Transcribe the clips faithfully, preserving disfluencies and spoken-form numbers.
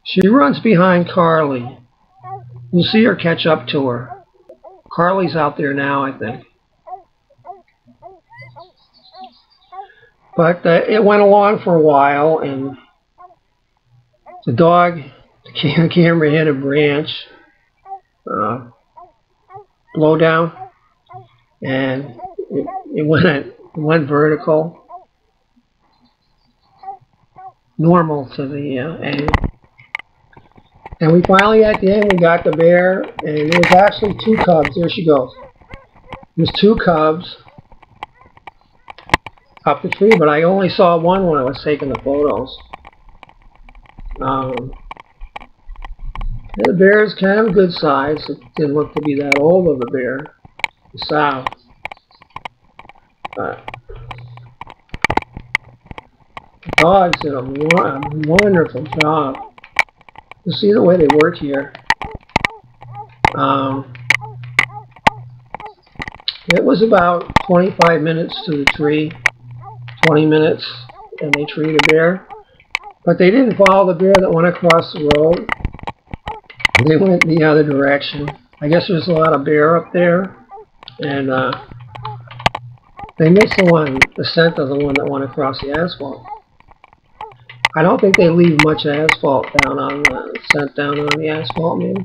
She runs behind Carly. You'll see her catch up to her. Carly's out there now, I think. But uh, it went along for a while, and the dog, the camera hit a branch, uh, blow down, and it, it went it went vertical, normal to the uh, end. And we finally, at the end, we got the bear, and there was actually two cubs. There she goes. There's two cubs up the tree, but I only saw one when I was taking the photos. Um, the bear is kind of good size. It didn't look to be that old of a bear, the sow. But the dogs did a, a wonderful job. You see the way they work here. Um, it was about twenty-five minutes to the tree, twenty minutes, and they treed a bear. But they didn't follow the bear that went across the road. They went the other direction. I guess there's a lot of bear up there, and uh, they missed the one, the scent of the one that went across the asphalt. I don't think they leave much asphalt down on the scent down on the asphalt, maybe.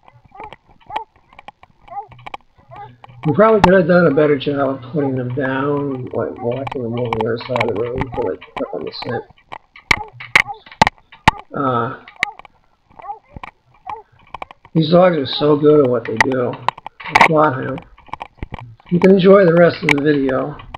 We probably could have done a better job of putting them down, like walking them over the other side of the road until they pick up on the scent. Uh, these dogs are so good at what they do. PLOTT hound. You can enjoy the rest of the video.